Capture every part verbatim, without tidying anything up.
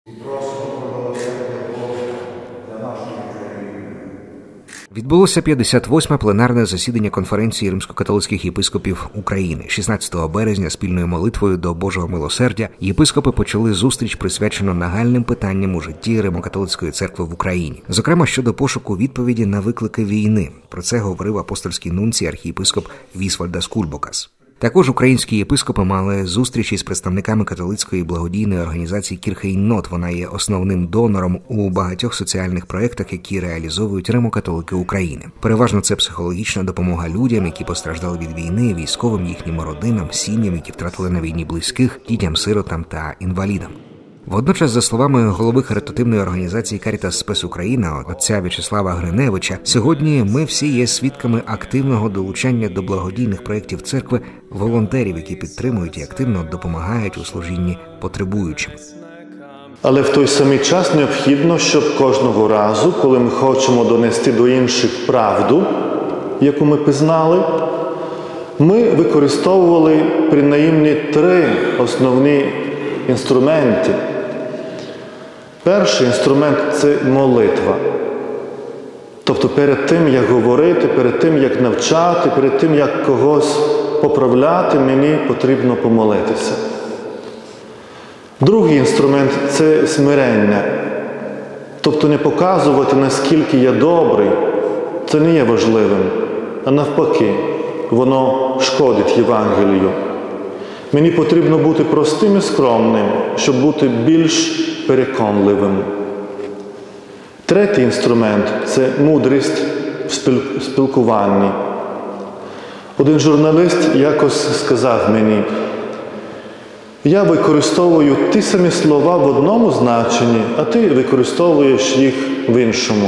Відбулося п'ятдесят восьме пленарне засідання Конференції римсько-католицьких єпископів України. шістнадцятого березня спільною молитвою до Божого милосердя єпископи почали зустріч, присвячену нагальним питанням у житті Римо-католицької церкви в Україні. Зокрема, щодо пошуку відповіді на виклики війни. Про це говорив апостольський нунцій архієпископ Вісвальдас Кульбокас. Також українські єпископи мали зустрічі з представниками католицької благодійної організації Кірхейнот. Вона є основним донором у багатьох соціальних проєктах, які реалізовують Римо-католики України. Переважно це психологічна допомога людям, які постраждали від війни, військовим, їхнім родинам, сім'ям, які втратили на війні близьких, дітям-сиротам та інвалідам. Водночас, за словами голови харитативної організації Caritas Spes Україна, отця В'ячеслава Гриневича, сьогодні ми всі є свідками активного долучання до благодійних проєктів церкви волонтерів, які підтримують і активно допомагають у служінні потребуючим. Але в той самий час необхідно, щоб кожного разу, коли ми хочемо донести до інших правду, яку ми пізнали, ми використовували принаймні три основні інструменти. Перший інструмент – це молитва. Тобто перед тим, як говорити, перед тим, як навчати, перед тим, як когось поправляти, мені потрібно помолитися. Другий інструмент – це смирення. Тобто не показувати, наскільки я добрий, це не є важливим, а навпаки, воно шкодить Євангелію. Мені потрібно бути простим і скромним, щоб бути більш переконливим. Третій інструмент – це мудрість в спілкуванні. Один журналіст якось сказав мені: «Я використовую ті самі слова в одному значенні, а ти використовуєш їх в іншому».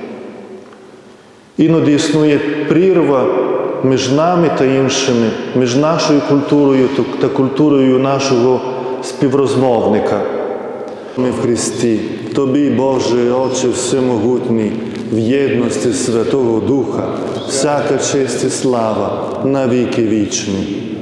Іноді існує прірва між нами та іншими, між нашою культурою та культурою нашого співрозмовника. Ми в Христі, Тобі, Боже, Отче Всемогутній, в єдності Святого Духа, всяка честь і слава на віки вічні.